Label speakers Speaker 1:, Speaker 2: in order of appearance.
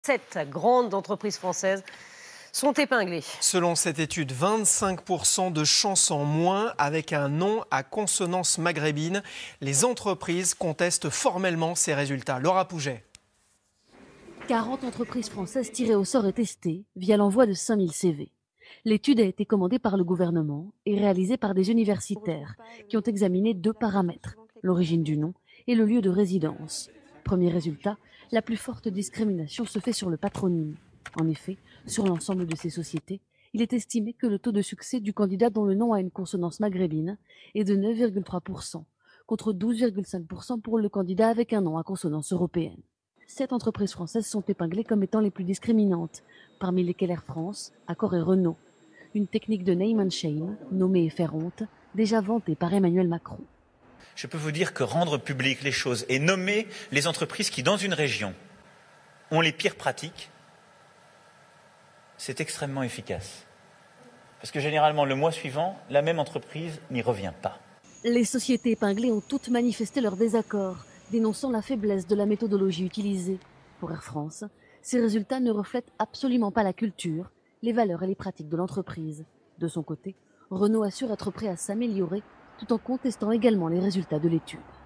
Speaker 1: 7 grandes entreprises françaises sont épinglées.
Speaker 2: Selon cette étude, 25% de chances en moins avec un nom à consonance maghrébine. Les entreprises contestent formellement ces résultats. Laura Pouget.
Speaker 3: 40 entreprises françaises tirées au sort et testées via l'envoi de 5000 CV. L'étude a été commandée par le gouvernement et réalisée par des universitaires qui ont examiné 2 paramètres, l'origine du nom et le lieu de résidence. Premier résultat, la plus forte discrimination se fait sur le patronyme. En effet, sur l'ensemble de ces sociétés, il est estimé que le taux de succès du candidat dont le nom a une consonance maghrébine est de 9,3%, contre 12,5% pour le candidat avec un nom à consonance européenne. 7 entreprises françaises sont épinglées comme étant les plus discriminantes, parmi lesquelles Air France, Accor et Renault. Une technique de name and shame, nommer et faire honte, déjà vantée par Emmanuel Macron.
Speaker 4: Je peux vous dire que rendre publiques les choses et nommer les entreprises qui, dans une région, ont les pires pratiques, c'est extrêmement efficace. Parce que généralement, le mois suivant, la même entreprise n'y revient pas.
Speaker 3: Les sociétés épinglées ont toutes manifesté leur désaccord, dénonçant la faiblesse de la méthodologie utilisée. Pour Air France, ces résultats ne reflètent absolument pas la culture, les valeurs et les pratiques de l'entreprise. De son côté, Renault assure être prêt à s'améliorer tout en contestant également les résultats de l'étude.